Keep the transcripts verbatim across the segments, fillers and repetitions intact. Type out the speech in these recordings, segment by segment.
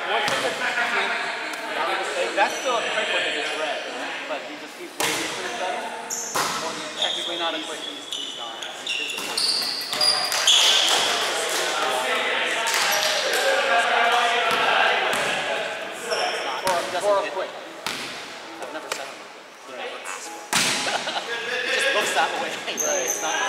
What's the difference between, like, that's still a quick one that is red, but he just keeps waiting for the settle? Or he's technically not a quick, he's, he's not. He's not. Or a quick. I've never said him. He never asked for it. He just looks that way. Right. It's not.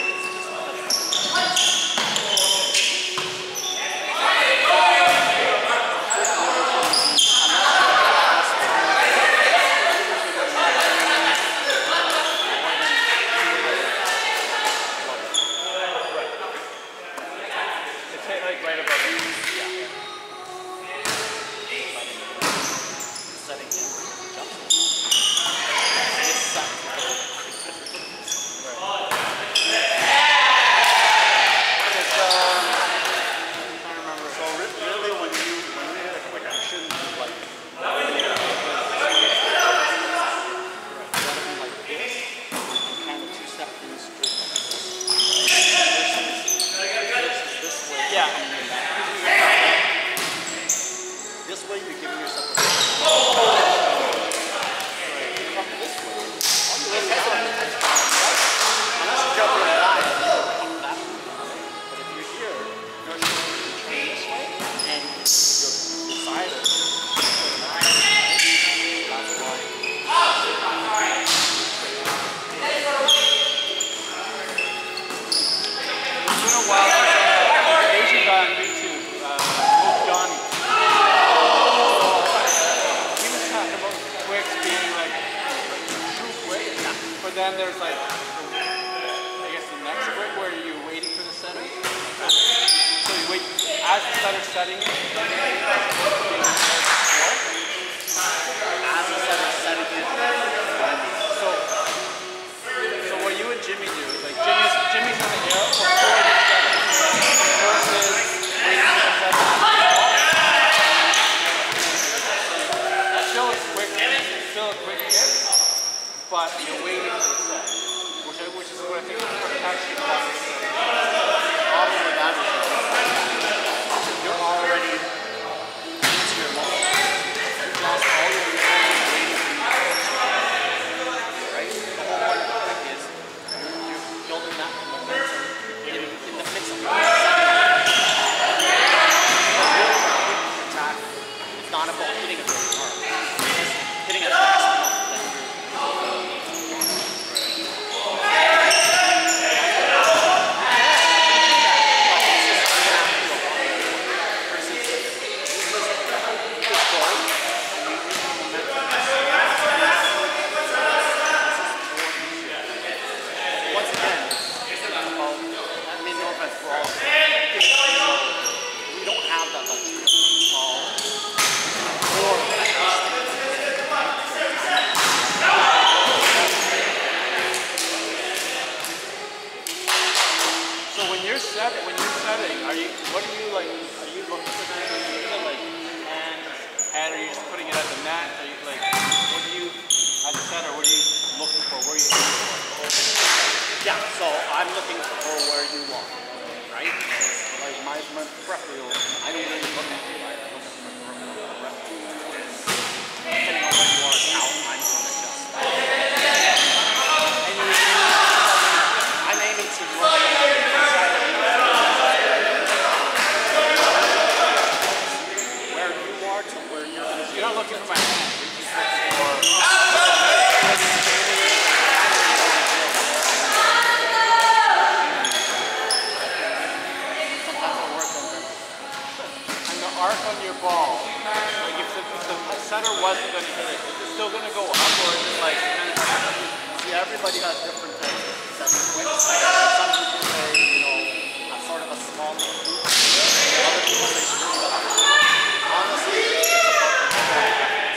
Then there's like, I guess the next quick where you're waiting for the setter. So you wait as the setter's setting it. As the setter's setting it. So, so what you and Jimmy do is like Jimmy's Jimmy's in the air before the setter. Versus waiting for the setter. That still is quick. It's still a quick hit. But you're waiting for the set, which, I, which is what I think is what actually causes the problem with that is you're already into your moment. You've lost all your resources waiting for you. Right? The whole point of the quick is you're, you're building that momentum in, in the midst of the attack. It's not about hitting a very hard. It's just hitting a fast enough. When you're setting, are you, what are you like, are you looking for that? Is it like hand, head, or are you just putting it at the net? Are you like, what do you, as a setter, what are you looking for? Where are you looking for? Yeah, so I'm looking for where you want, right? Like my, my peripheral, I don't really look at it, right? I look at my peripheral. Depending on where you are out, I'm going to adjust that. And you, I'm aiming to look at you're not looking for my hand. You're just looking for... Sometimes it works on them. And the arc on your ball, like if the, if the center wasn't going to hit it, is it still going to go up, or is it like... See, everybody has different things. Some people say, you know, a sort of a small little loop. Other people say screw it up. Honestly,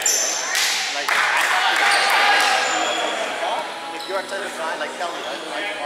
like, I have to just, if you're a type of guy like Kelly, I like